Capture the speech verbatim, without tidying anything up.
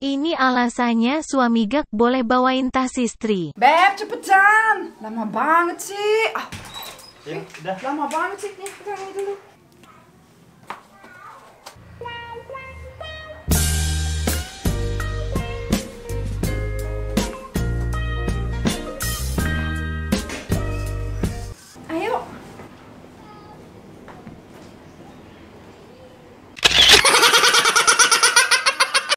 Ini alasannya suami Gak boleh bawain tas istri. Beb, cepetan. Lama banget sih. Ah. Ya, udah. Lama banget sih. Nih, kita ini dulu. Ayo.